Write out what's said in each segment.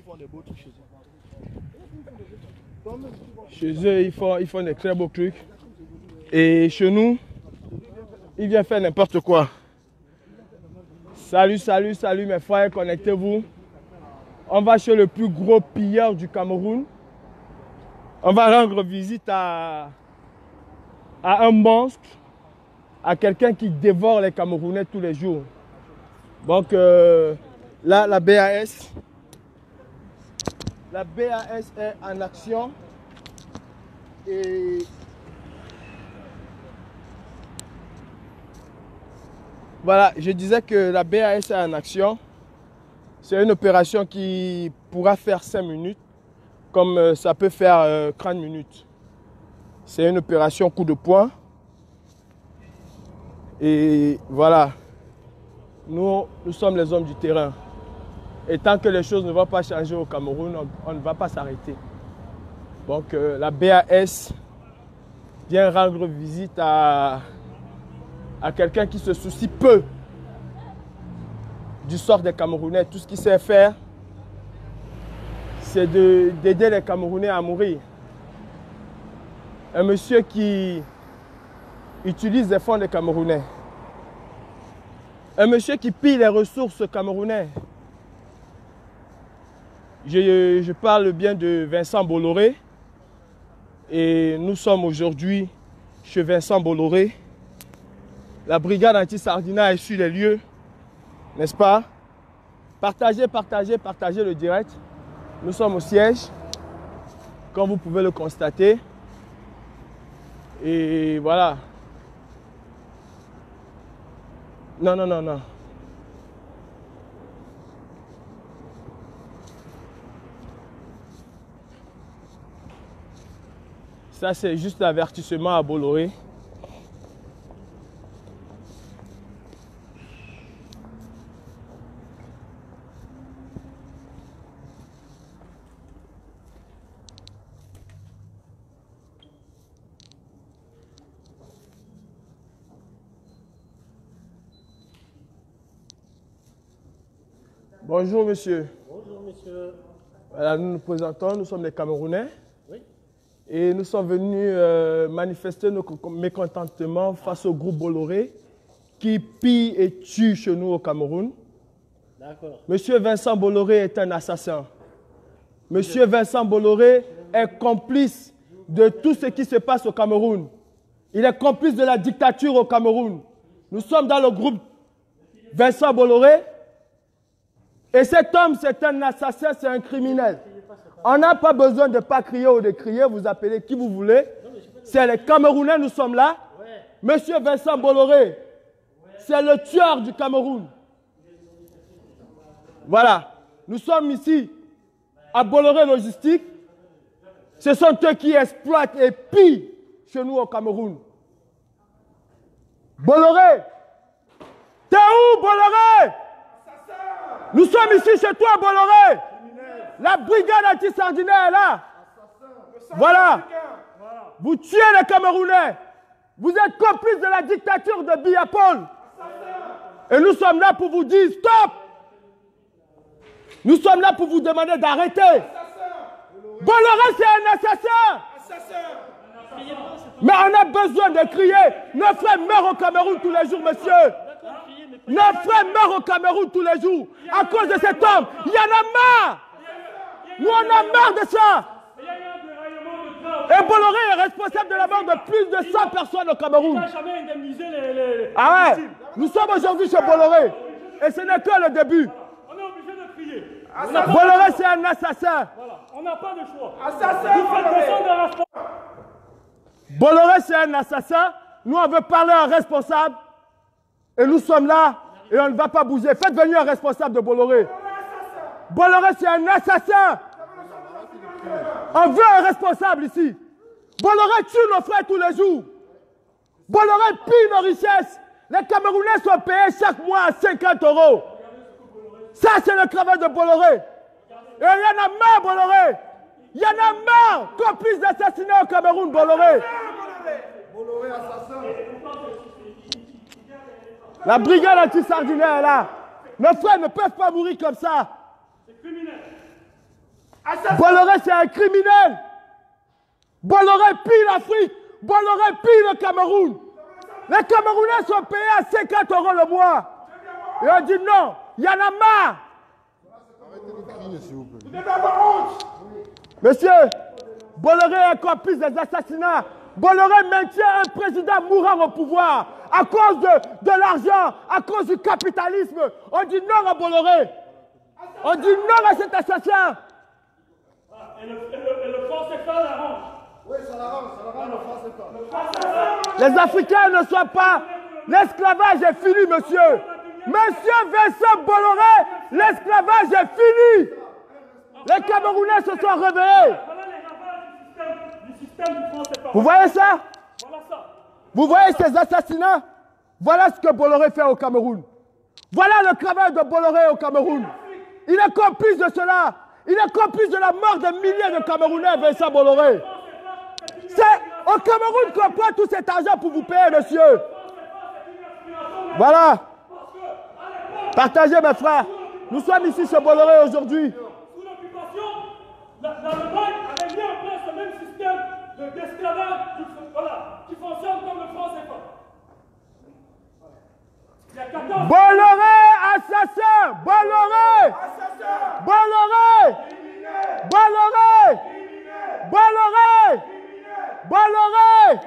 Chez eux, ils font des très beaux trucs. Et chez nous, ils viennent faire n'importe quoi. Salut, salut, salut mes frères, connectez-vous. On va chez le plus gros pilleur du Cameroun. On va rendre visite à un monstre, à quelqu'un qui dévore les Camerounais tous les jours. Donc là, la BAS est en action. Et voilà, je disais que la BAS est en action. C'est une opération qui pourra faire 5 minutes, comme ça peut faire 30 minutes. C'est une opération coup de poing. Et voilà, nous sommes les hommes du terrain. Et tant que les choses ne vont pas changer au Cameroun, on ne va pas s'arrêter. Donc la BAS vient rendre visite à quelqu'un qui se soucie peu du sort des Camerounais. Tout ce qu'il sait faire, c'est d'aider les Camerounais à mourir. Un monsieur qui utilise les fonds des Camerounais. Un monsieur qui pille les ressources camerounais. Je parle bien de Vincent Bolloré. Et nous sommes aujourd'hui chez Vincent Bolloré. La brigade anti-Sardina est sur les lieux, n'est-ce pas? Partagez, partagez, partagez le direct. Nous sommes au siège, comme vous pouvez le constater. Et voilà. Non, non, non, non. Ça, c'est juste l'avertissement à Bolloré. Bonjour, monsieur. Bonjour, monsieur. Voilà, nous nous présentons, nous sommes les Camerounais. Oui. Et nous sommes venus manifester nos mécontentements face au groupe Bolloré qui pille et tue chez nous au Cameroun. D'accord. Monsieur Vincent Bolloré est un assassin. Monsieur Vincent Bolloré est complice de tout ce qui se passe au Cameroun. Il est complice de la dictature au Cameroun. Nous sommes dans le groupe Vincent Bolloré. Et cet homme, c'est un assassin, c'est un criminel. On n'a pas besoin de ne pas crier ou de crier, vous appelez qui vous voulez. C'est les Camerounais, nous sommes là. Monsieur Vincent Bolloré, c'est le tueur du Cameroun. Voilà, nous sommes ici à Bolloré Logistique. Ce sont eux qui exploitent et pillent chez nous au Cameroun. Bolloré, t'es où Bolloré? Nous sommes ici chez toi, Bolloré. La brigade anti-Sardina est là. Voilà. Vous tuez les Camerounais. Vous êtes complices de la dictature de Biya Paul. Et nous sommes là pour vous dire stop. Nous sommes là pour vous demander d'arrêter. Bolloré, c'est un assassin. Mais on a besoin de crier. Nos frères meurent au Cameroun tous les jours, monsieur. Nos frères meurent au Cameroun tous les jours à cause de cet homme. Il y en a marre. Nous, on a marre de ça. Et Bolloré est responsable de la mort de plus de 100 personnes au Cameroun. Il n'a jamais indemnisé les ah ouais. Nous sommes aujourd'hui chez Bolloré. Et ce n'est que le début. On est obligé de crier. Bolloré, c'est un assassin. Voilà. On n'a pas de choix. Assassin, Vous faites descendre la responsabilité. Bolloré, c'est un assassin. Nous, on veut parler à un responsable. Et nous sommes là. Et on ne va pas bouger. Faites venir un responsable de Bolloré. Bolloré, c'est un assassin. On veut un responsable ici. Bolloré tue nos frères tous les jours. Bolloré pille nos richesses. Les Camerounais sont payés chaque mois à 50 €. Ça, c'est le travail de Bolloré. Et il y en a marre, Bolloré. Il y en a marre. Complice d'assassinat au Cameroun, Bolloré. Bolloré assassin. La brigade anti-Sardina est là. Nos frères ne peuvent pas mourir comme ça. C'est criminel. Bolloré, c'est un criminel. Bolloré pille l'Afrique. Bolloré pille le Cameroun. Les Camerounais sont payés à 50 € le mois. Et on dit non, il y en a marre. Arrêtez de crier, s'il vous plaît. Vous devez avoir honte. Monsieur, Bolloré est complice des assassinats. Bolloré maintient un président mourant au pouvoir à cause de l'argent, à cause du capitalisme. On dit non à Bolloré. On dit non à cet assassin. Et le franc CFA l'arrange. Oui, ça l'arrange, le français. Les Africains ne sont pas... L'esclavage est fini, monsieur. Monsieur Vincent Bolloré, l'esclavage est fini. Les Camerounais se sont réveillés. Voilà les ravages du système du franc CFA. Vous voyez ça? Voilà ça. Vous voyez ces assassinats? Voilà ce que Bolloré fait au Cameroun. Voilà le travail de Bolloré au Cameroun. Il est complice de cela. Il est complice de la mort de milliers de Camerounais, Vincent Bolloré. C'est au Cameroun qu'on prend tout cet argent pour vous payer, monsieur. Voilà. Partagez, mes frères. Nous sommes ici chez Bolloré aujourd'hui. Sous l'occupation, l'Allemagne avait mis en place le même système d'esclavage qui fonctionne comme le franc CFA. Il y a 14... Bolloré, assassin! Bolloré! Bolloré! Bolloré! Bolloré! Bolloré!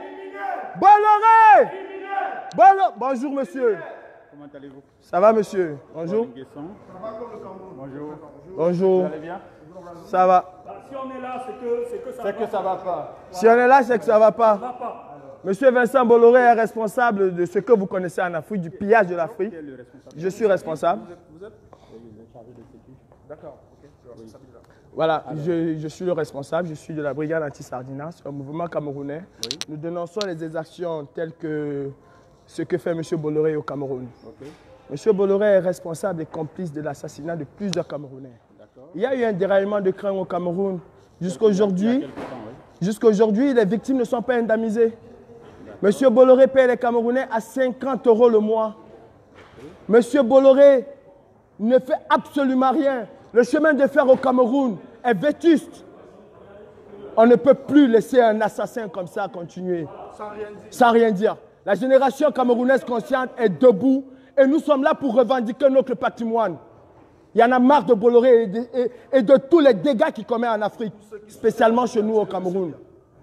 Bolloré! Bonjour, monsieur. Comment allez-vous? Ça va, monsieur? Bonjour. Bonjour. Bonjour. Vous allez bien? Ça va. Si on est là, c'est que ça C'est que ça va pas. Si on est là, c'est que ça ne va va pas. pas. Monsieur Vincent Bolloré est responsable de ce que vous connaissez en Afrique, du pillage de l'Afrique. Je suis responsable. Vous êtes chargé de sécurité. D'accord. Ok. Voilà, je suis le responsable, je suis de la brigade anti-sardinat, un mouvement camerounais. Oui. Nous dénonçons les exactions telles que ce que fait M. Bolloré au Cameroun. Ok. M. Bolloré est responsable et complice de l'assassinat de plusieurs Camerounais. D'accord. Il y a eu un déraillement de crâne au Cameroun. Jusqu'aujourd'hui, Il y a quelque temps, oui. jusqu'aujourd'hui, les victimes ne sont pas indemnisées. M. Bolloré paye les Camerounais à 50 € le mois. M. Bolloré ne fait absolument rien. Le chemin de fer au Cameroun est vétuste. On ne peut plus laisser un assassin comme ça continuer. Sans rien dire. La génération camerounaise consciente est debout et nous sommes là pour revendiquer notre patrimoine. Il y en a marre de Bolloré et de tous les dégâts qu'il commet en Afrique, spécialement chez nous au Cameroun.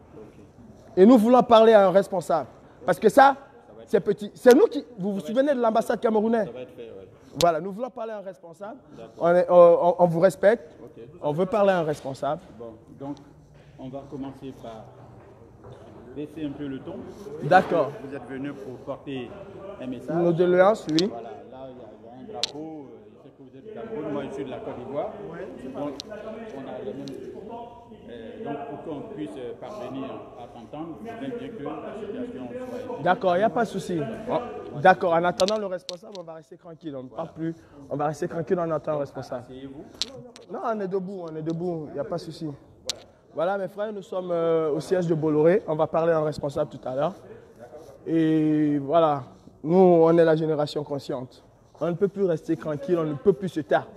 Et nous voulons parler à un responsable. Parce que ça, c'est petit. C'est nous qui... Vous vous souvenez de l'ambassade camerounaise? Ça va être fait, oui. Voilà, nous voulons parler à un responsable. On vous respecte. Ok. On veut parler à un responsable. Bon, donc, on va commencer par baisser un peu le ton. D'accord. Vous êtes venu pour porter un message. Nos doléances, oui. Voilà, là, il y a un drapeau. Je sais que vous êtes du Cameroun, moi je suis de la Côte d'Ivoire. Donc, on a les mêmes... donc, pour qu'on puisse parvenir à s'entendre, il faudrait bien que la situation soit... D'accord, il n'y a pas de souci. D'accord, en attendant le responsable, on va rester tranquille. On ne parle plus. On va rester tranquille en attendant le responsable. Asseyez-vous. Non, on est debout, il n'y a pas de souci. Voilà, mes frères, nous sommes au siège de Bolloré. On va parler à un responsable tout à l'heure. Et voilà, nous, on est la génération consciente. On ne peut plus rester tranquille, on ne peut plus se taire.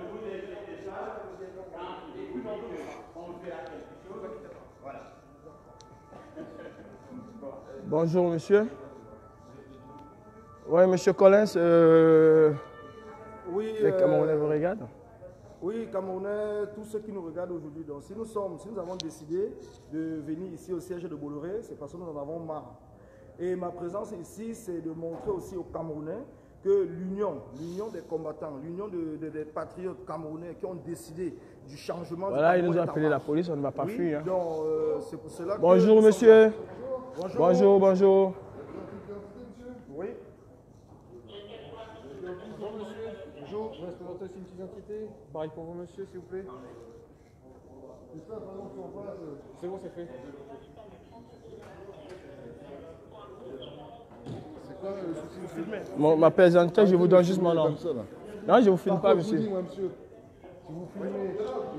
Bonjour, monsieur. Oui, monsieur Collins, Oui, les Camerounais vous regardent? oui, Camerounais, tous ceux qui nous regardent aujourd'hui. Donc, si nous avons décidé de venir ici au siège de Bolloré, c'est parce que nous en avons marre. Et ma présence ici, c'est de montrer aussi aux Camerounais que l'union des combattants, l'union des patriotes camerounais qui ont décidé du changement. Voilà, ils nous ont appelé la police, on ne va pas fuir. Hein. Donc, c'est pour cela que Bonjour, monsieur. Bonjour, bonjour. Oui. Bonjour, monsieur. Bonjour. Je vais se présenter une petite identité. Pareil pour vous, monsieur, s'il vous plaît. C'est bon, c'est fait. C'est quoi le souci, monsieur? Ma présentation, je vous donne juste mon nom. Non, je ne vous filme pas, monsieur. Dis-moi, monsieur. Si vous filmez...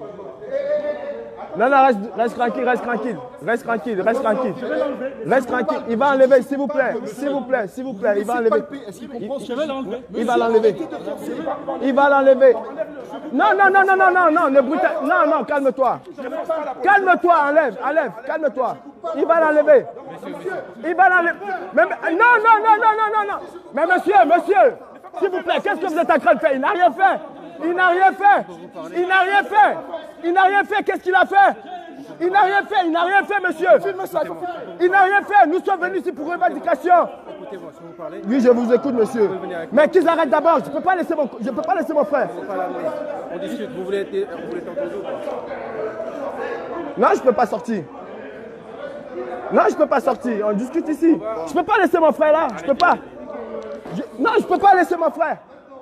Non, reste tranquille, reste tranquille. Reste tranquille, reste tranquille. Reste tranquille. Il va enlever, s'il vous plaît. S'il vous plaît, s'il vous plaît. Il va enlever. Je vais l'enlever. Il va l'enlever. Il va l'enlever. Non, non, non, non, non, non, non, ne brutal... Non, non, calme-toi. Calme-toi, enlève, enlève, calme-toi. Il va l'enlever. Il va l'enlever. Non, non, non, non, non, non, non. Mais monsieur, monsieur, s'il vous plaît, qu'est-ce que vous êtes en train de faire? Il n'a rien fait. Il n'a rien fait. Il n'a rien fait. Il n'a rien fait. Qu'est-ce qu'il a fait? Il n'a rien fait. Il n'a rien fait, monsieur. Il n'a rien fait. Nous sommes venus ici pour revendication. Écoutez-moi, si vous parlez. Oui, je vous écoute, monsieur. Mais qu'ils arrêtent d'abord. Je ne peux pas laisser mon frère. On discute. Vous voulez être entendu ou pas? Non, je ne peux pas sortir. Non, je ne peux pas sortir. On discute ici. Je ne peux pas laisser mon frère là. Je ne peux pas. Non, je ne peux pas laisser mon frère.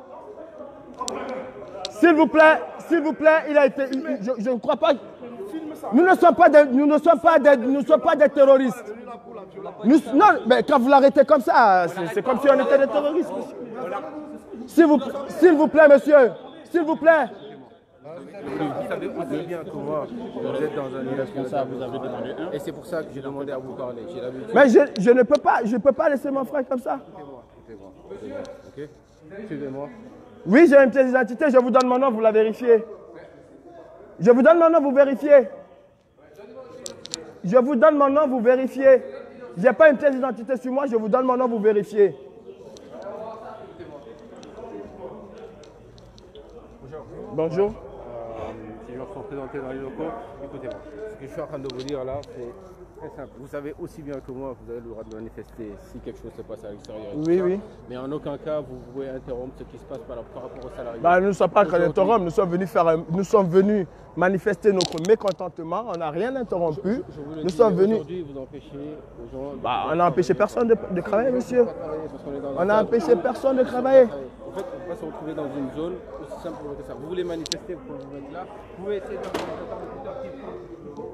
S'il vous plaît, il a été. Je ne crois pas. Nous ne sommes pas des terroristes. Non, mais quand vous l'arrêtez comme ça, c'est comme si on était des terroristes. S'il vous plaît, monsieur. S'il vous plaît. Vous savez bien que moi, vous êtes dans un responsable, vous avez demandé un. Et c'est pour ça que j'ai demandé à vous parler. Mais je ne peux pas laisser mon frère comme ça. Écoutez-moi. Ok? Suivez-moi. Oui, j'ai une pièce d'identité, je vous donne mon nom, vous la vérifiez. Je vous donne mon nom, vous vérifiez. Je vous donne mon nom, vous vérifiez. Je n'ai pas une pièce d'identité sur moi, je vous donne mon nom, vous vérifiez. Bonjour. Si je vais me présenter dans les locaux, écoutez-moi. Ce que je suis en train de vous dire là, c'est très simple. Vous savez aussi bien que moi, vous avez le droit de manifester si quelque chose se passe à l'extérieur. Oui, oui. Mais en aucun cas, vous pouvez interrompre ce qui se passe par rapport aux salariés. Bah, nous ne sommes pas interrompus, nous sommes venus manifester notre mécontentement, on n'a rien interrompu. Nous sommes venus. Aujourd'hui, vous empêchez aux gens. Bah, on n'a empêché personne de travailler, monsieur. On n'a empêché personne de travailler. En fait, on va se retrouver dans une zone aussi simple que ça. Vous voulez manifester, vous pouvez vous mettre là. Vous pouvez essayer d'avoir des interlocuteurs qui font.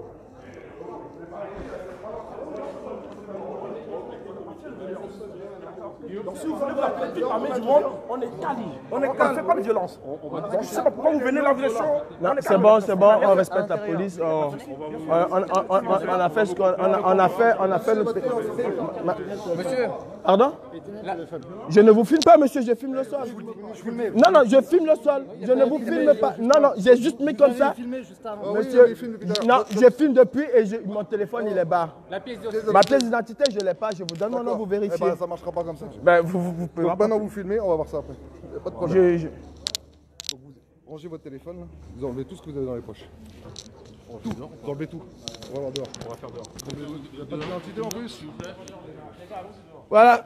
Donc si vous voulez vous appeler toute l'armée du monde, on est calme. On est calme, on ne fait pas de violence. Donc je ne sais pas pourquoi vous venez là, vous êtes chaud. Non, c'est bon, on respecte la police. On a fait ce qu'on a fait notre... Monsieur. Pardon? Je ne vous filme pas, monsieur, je filme le sol. Non, non, je filme le sol. Je ne vous filme pas. Non, non, j'ai juste mis comme ça. Monsieur, non, je filme depuis et mon téléphone, il est bas. Ma pièce d'identité, je ne l'ai pas. Je vous donne mon nom, vous vérifiez. Eh ben, ça ne marchera pas comme ça. Ben, vous pouvez Donc maintenant, vous filmez, on va voir ça après. Y a pas de problème. Donc, vous rangez votre téléphone, là. Vous enlevez tout ce que vous avez dans les poches. Tout. Vous enlevez tout. On va voir dehors. On va faire dehors. Il n'y a pas d'identité en plus. Voilà.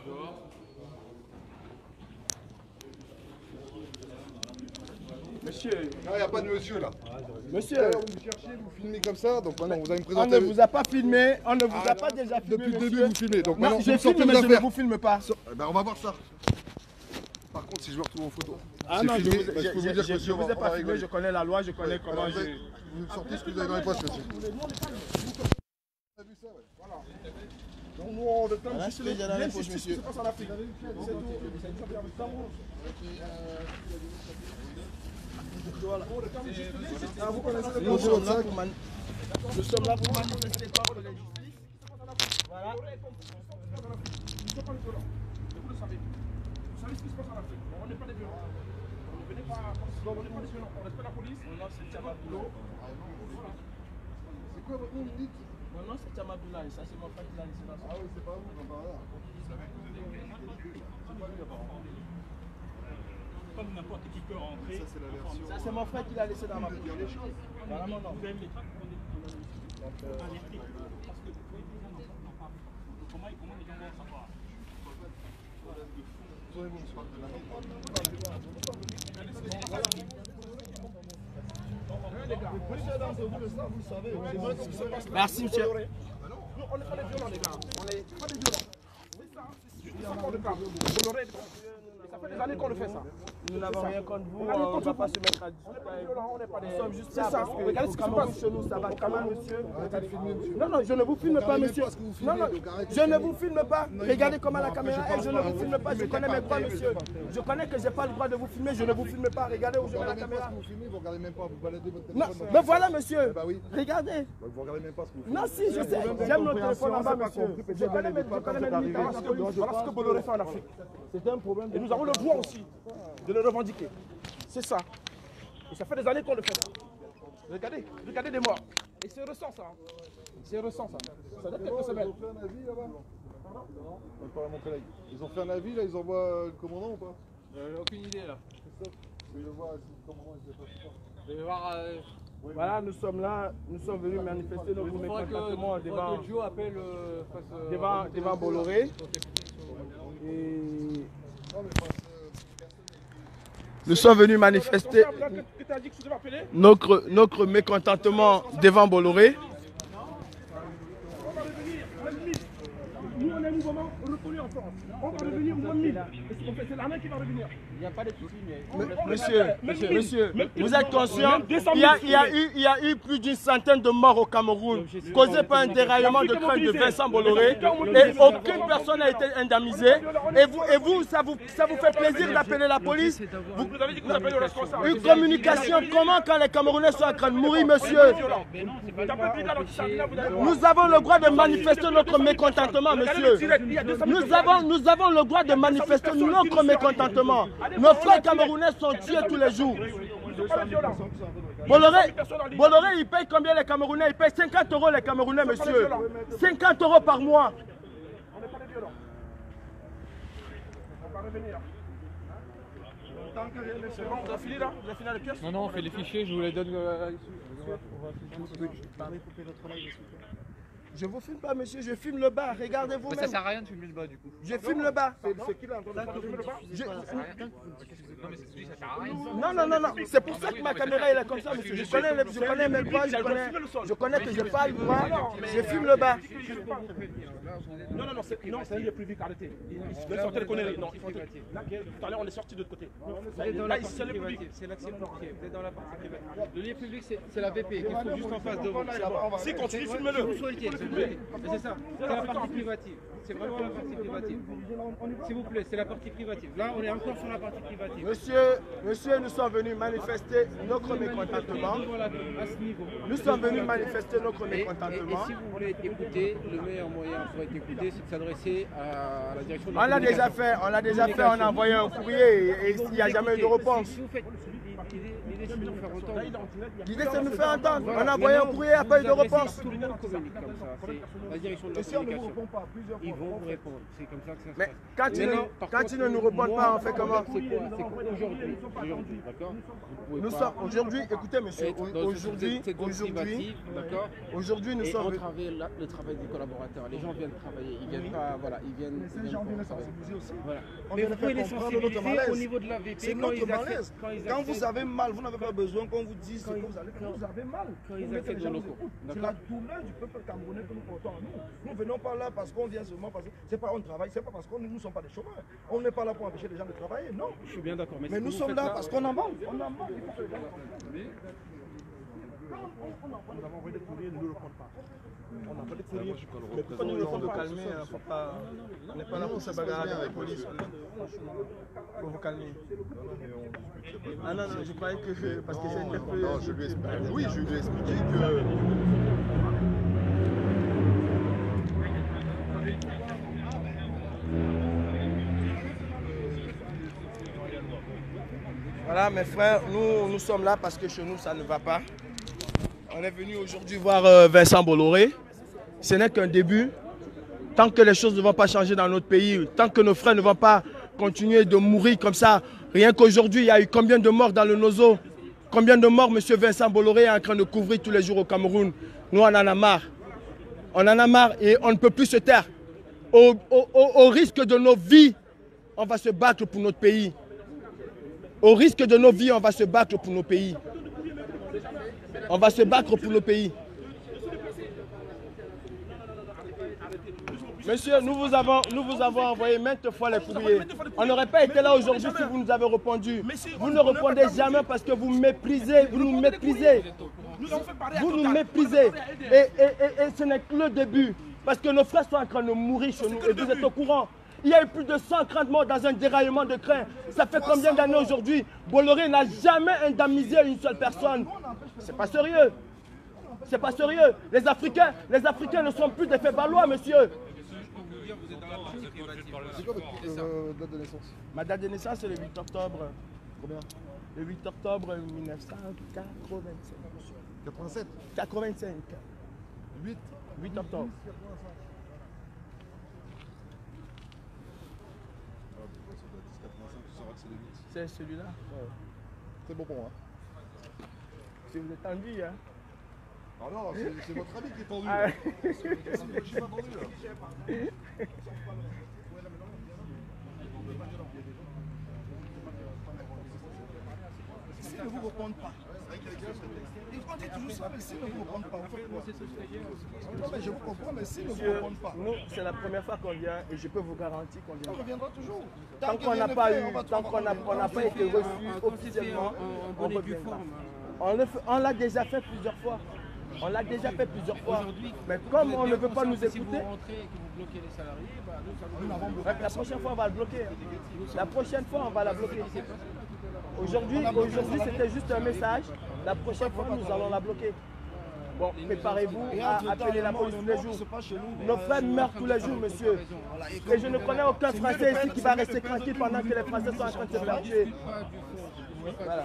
Monsieur. Non, il n'y a pas de monsieur là. Monsieur. Vous cherchez, vous filmez comme ça, donc maintenant vous allez me On présenter. ne vous a pas filmé, on ne vous a pas déjà filmé. Depuis le monsieur. début, vous filmez. Donc Non, maintenant, je vous sortez filme, mais vos je ne affaires. vous filme pas. Eh ben, on va voir ça. Par contre, si je veux retrouver vos photos. Ah c'est non, filmé, je bah, je peux vous dire que ne monsieur, vous ai on pas va filmé, rigoler. je connais la loi, je connais comment Alors, j'ai... vous sortez ce que vous avez dans les poches, monsieur. On a vu ça, ouais. Voilà. Donc nous, on réclame juste les justice, monsieur. C'est pas ça l'Afrique. Vous connaissez le Nous sommes là sac. pour manifester contre la justice. Voilà. Vous le savez. Vous savez ce qui se passe en Afrique. On n'est pas des violents. On n'est pas des violents. On respecte la police. Mon nom c'est Tchamaboulou. C'est quoi votre nom, vous dites? Mon nom c'est Tchamaboula et ça c'est mon frère qui l'a laissé dans Ah oui, c'est pas vous, j'en parle là. Pas n'importe qui peut rentrer. Ça, c'est la version. Ça c'est mon frère qui l'a laissé dans ma poche. Voilà mon nom. Vous avez les traces qu'on est alertés. Parce que comment les gens vont savoir? Merci monsieur. Nous, on n'est pas des violents, les gars. On n'est pas des violents. C'est ça. C'est ça qu'on le parle. Bolloré, ça fait des années qu'on le fait ça. Nous n'avons rien contre vous, On a rien on ne contre va vous. pas se mettre à On n'est pas des violents, on n'est pas des... Nous sommes juste C'est là ça. parce que Regardez au ce qui se Cameroun, passe. chez nous, ça va quand même, monsieur. Arrêtez de filmer, monsieur. Non, non, je ne vous filme pas, monsieur. parce que vous filmez, Non, non, donc arrêtez de je ne filmer. vous filme pas. Regardez comment la caméra est, je ne vous filme pas. Je connais mes droits, monsieur. Je connais que je n'ai pas le droit de vous filmer, je ne vous filme pas. Regardez où je Vous mets la regardez même pas caméra. ce que vous filmez, vous regardez même pas, vous baladez votre Non, téléphone. mais voilà, monsieur. Bah oui. Regardez. Vous regardez même pas ce que vous filmez. Non, si, je sais. J'aime notre téléphone en bas, monsieur. Je connais mes limites. Voilà ce que Bolloré fait en Afrique. C'est un problème. Et nous avons le droit aussi de le revendiquer. C'est ça. Et ça fait des années qu'on le fait. Regardez, regardez les morts. Et c'est récent ça. C'est récent ça. Ça date quelques semaines. Ils ont fait un avis là-bas? Pardon? On va parler à mon collègue. Ils ont fait un avis là, ils envoient le commandant ou pas? Aucune idée là. Christophe, je vais voir si le commandant il se passe pas. Je vais voir. Voilà, nous sommes là, nous sommes venus manifester notre mécontentement devant Bolloré. Et nous sommes venus manifester notre mécontentement devant Bolloré. Nous, on est un mouvement reconnu en France. On va revenir moins de 1000. C'est l'armée qui va revenir. Il n'y a pas de soucis, mais. Monsieur, vous êtes conscient, il y a eu plus d'une centaine de morts au Cameroun, causés par un déraillement de train de Vincent Bolloré, et aucune personne n'a été indemnisée. Et vous, ça vous fait plaisir d'appeler la police? Vous avez dit que vous appelez le responsable. Une communication, comment quand les Camerounais sont en train de mourir, monsieur? Nous avons le droit de manifester notre mécontentement, monsieur. Nous avons le droit de manifester notre mécontentement. Nos frères camerounais sont tués tous les jours. Bolloré, il paye combien les Camerounais? Il paye 50 € les Camerounais, monsieur. 50 € par mois. On n'est pas des violents. On va revenir. C'est bon, vous avez fini là? Vous avez fini les pièces? Non, on fait les fichiers, je vous les donne. Je vous filme pas, monsieur, je filme le bar. Regardez-vous même. Ça sert à rien de filmer le bas du coup. Je filme le bar. C'est qui là en train de filmer le bar? Non. C'est pour ça que ma caméra est comme ça, monsieur. Je connais mes droits, je connais que je n'ai pas le droit. Je filme le bar. Non, c'est un lieu public, arrêtez. Ils veulent sortir les conneries. Non, il faut. Là, tout à l'heure, on est sorti de l'autre côté. Là, ici, c'est le public. C'est l'accès portier, vous êtes dans la partie privée. Le lieu public, c'est la VP, qui se trouve juste en face de vous. Si, continue, filmez-le. C'est ça, c'est la partie privative. C'est vraiment la partie privative. S'il vous plaît, c'est la partie privative. Là, on est encore sur la partie privative. Monsieur, nous sommes venus manifester notre mécontentement. Nous sommes venus manifester notre mécontentement. Et si vous voulez écouter, le meilleur moyen pour être écouté, c'est de s'adresser à la direction de la On l'a déjà fait, on a envoyé un courrier et il n'y a jamais eu de réponse. Si vous faites l'idée, c'est de nous faire entendre. L'idée, c'est de nous faire entendre. On a envoyé un courrier, il n'y a pas eu de réponse. Tout le monde communique comme ça. C'est la direction de la communication. Ils vont vous répondre. C'est comme ça que ça se Mais passe. quand ils ne nous répondent pas, on fait comment? C'est quoi aujourd'hui, d'accord? Aujourd'hui, écoutez monsieur, aujourd'hui nous sommes... On travaille le travail des collaborateurs. Les gens viennent travailler, ils viennent pas, voilà, ils viennent... Ces gens viennent sensibiliser aussi. Voilà. Mais vous pouvez les sensibiliser au niveau de la VP. C'est notre malaise. Quand vous avez mal, vous n'avez pas besoin qu'on vous dise ce que vous allez faire. Vous avez mal. C'est la douleur du peuple camerounais que nous portons en nous. Nous ne venons pas là parce qu'on vient seulement parce que c'est pas on travaille, c'est pas parce que nous ne sommes pas des chômeurs. On n'est pas là pour empêcher les gens de travailler, non. Je suis bien d'accord. Mais nous sommes là parce qu'on en manque. On en manque. Nous avons envoyé des courriers, nous ne le répondons pas. On a envoyé des courriers. Mais pourquoi nous ne faut calmer, on n'est pas là pour se bagarrer avec la police. Pour vous calmer. Ah non, je croyais que parce que c'est interpellé. Non, je lui ai expliqué. Oui, je lui ai expliqué que. Voilà mes frères, nous sommes là parce que chez nous ça ne va pas. On est venu aujourd'hui voir Vincent Bolloré. Ce n'est qu'un début. Tant que les choses ne vont pas changer dans notre pays, tant que nos frères ne vont pas continuer de mourir comme ça, rien qu'aujourd'hui, il y a eu combien de morts dans le Nozo? Combien de morts M. Vincent Bolloré est en train de couvrir tous les jours au Cameroun? Nous, on en a marre. On en a marre et on ne peut plus se taire. Au risque de nos vies, on va se battre pour notre pays. Au risque de nos vies, on va se battre pour nos pays. On va se battre pour nos pays. Monsieur, nous vous avons envoyé maintes fois les courriers. On n'aurait pas été là aujourd'hui si vous nous avez répondu. Vous ne répondez jamais parce que vous méprisez, vous nous méprisez. Vous nous méprisez. Et ce n'est que le début. Parce que nos frères sont en train de mourir chez nous et vous êtes au courant. Il y a eu plus de 130 morts dans un déraillement de train. Ça fait combien d'années aujourd'hui? Bolloré n'a jamais indemnisé une seule personne. C'est pas sérieux. C'est pas sérieux. Les Africains ne sont plus des faits-valois, monsieur. C'est quoi votre date de naissance? Ma date de naissance, c'est le 8 octobre. Combien? Le 8 octobre 1985. 87. 85. 8 octobre. C'est celui-là. Ouais. C'est bon pour moi. Si vous êtes tendu, hein. Ah non, c'est votre ami qui est tendu. Ah. Je suis pas tendu là. S'ils ne vous répondent pas. On dit toujours ça, mais s'ils ne vous répondent pas, vous faites quoi? Non, mais je vous comprends, mais s'ils ne vous répondent pas. Nous, c'est la première fois qu'on vient et je peux vous garantir qu'on On viendra. reviendra toujours. Tant qu'on n'a pas eu, tant qu'on n'a pas été reçu officiellement, on reviendra. On l'a déjà fait plusieurs fois. On l'a déjà fait plusieurs fois. Mais comme on ne veut pas nous écouter, Si vous rentrez et que vous bloquez les salariés, bah, nous allons bloquer. la prochaine fois on va le bloquer. La prochaine fois on va la bloquer. Aujourd'hui c'était juste un message. La prochaine fois nous allons la bloquer. Bon, préparez-vous à appeler la police tous les jours. Nos frères meurent tous les jours, monsieur. Et je ne connais aucun Français ici qui va rester tranquille pendant que les Français sont en train de se faire tuer. Voilà.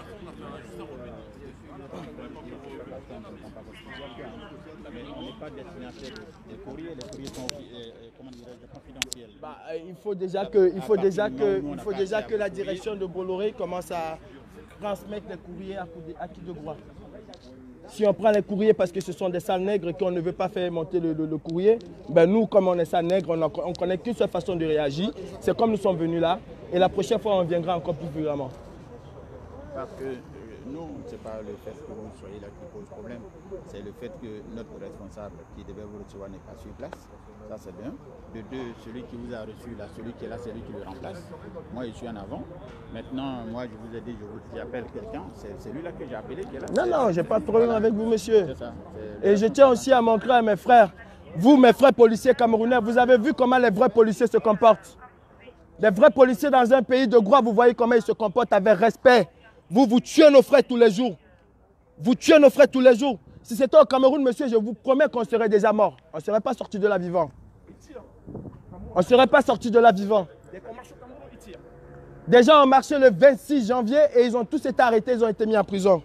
On n'est pas destinataire des courriers, les courriers sont confidentiels. Bah, il faut déjà que la direction de Bolloré commence à transmettre les courriers à qui de droit. Si on prend les courriers parce que ce sont des sales nègres et qu'on ne veut pas faire monter le courrier, ben nous, comme on est sales nègres, on ne connaît qu'une seule façon de réagir. C'est comme nous sommes venus là. Et la prochaine fois, on viendra encore plus violemment. Parce que nous, ce n'est pas le fait que vous soyez là qui pose problème, c'est le fait que notre responsable qui devait vous recevoir n'est pas sur place. Ça, c'est bien. De deux, celui qui vous a reçu, là, celui qui est là, c'est lui qui le remplace. Moi, je suis en avant. Maintenant, moi, je vous ai dit, j'appelle quelqu'un. C'est celui-là que j'ai appelé qui est là. Non, je n'ai pas de problème avec vous, monsieur. C'est ça. Et je tiens aussi à montrer à mes frères, vous, mes frères policiers camerounais, vous avez vu comment les vrais policiers se comportent. Les vrais policiers dans un pays de droit, vous voyez comment ils se comportent avec respect. Vous tuez nos frères tous les jours. Vous tuez nos frères tous les jours. Si c'était au Cameroun, monsieur, je vous promets qu'on serait déjà mort. On ne serait pas sorti de là vivant. On ne serait pas sorti de là vivant. Des gens ont marché le 26 janvier et ils ont tous été arrêtés, ils ont été mis en prison.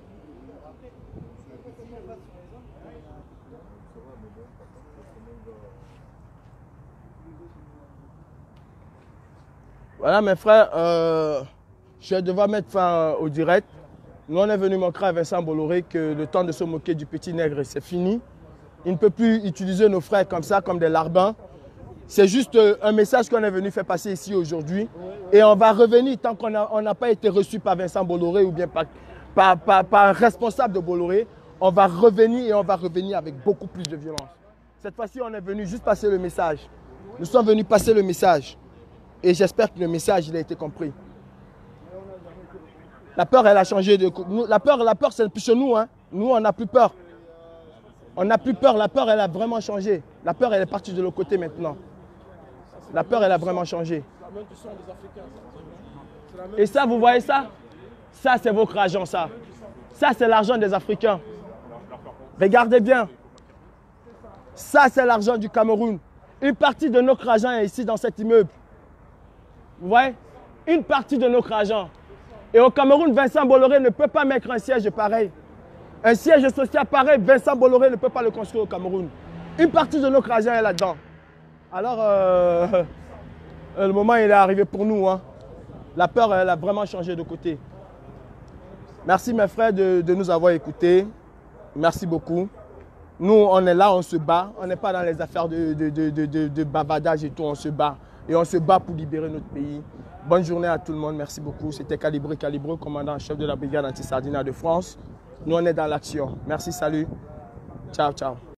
Voilà mes frères, je vais devoir mettre fin au direct. Nous on est venu montrer à Vincent Bolloré que le temps de se moquer du petit nègre c'est fini. Il ne peut plus utiliser nos frères comme ça, comme des larbins. C'est juste un message qu'on est venu faire passer ici aujourd'hui. Et on va revenir tant qu'on n'a pas été reçu par Vincent Bolloré ou bien par un responsable de Bolloré. On va revenir et on va revenir avec beaucoup plus de violence. Cette fois-ci, on est venu juste passer le message. Nous sommes venus passer le message. Et j'espère que le message il a été compris. La peur, elle a changé de... La peur, c'est plus chez nous. Hein. Nous, on n'a plus peur. On n'a plus peur. La peur, elle a vraiment changé. La peur, elle est partie de l'autre côté maintenant. La peur, elle a vraiment changé. Et ça, vous voyez ça? Ça, c'est votre argent, ça. Ça, c'est l'argent des Africains. Regardez bien. Ça, c'est l'argent du Cameroun. Une partie de notre argent est ici dans cet immeuble. Vous voyez? Une partie de notre argent. Et au Cameroun, Vincent Bolloré ne peut pas mettre un siège pareil. Un siège social pareil, Vincent Bolloré ne peut pas le construire au Cameroun. Une partie de notre argent est là-dedans. Alors, le moment il est arrivé pour nous. Hein. La peur, elle a vraiment changé de côté. Merci mes frères de nous avoir écoutés. Merci beaucoup. Nous, on est là, on se bat. On n'est pas dans les affaires de bavardage et tout, on se bat. Et on se bat pour libérer notre pays. Bonne journée à tout le monde, merci beaucoup. C'était Calibré, commandant en chef de la brigade anti-Sardinat de France. Nous, on est dans l'action. Merci, salut. Ciao, ciao.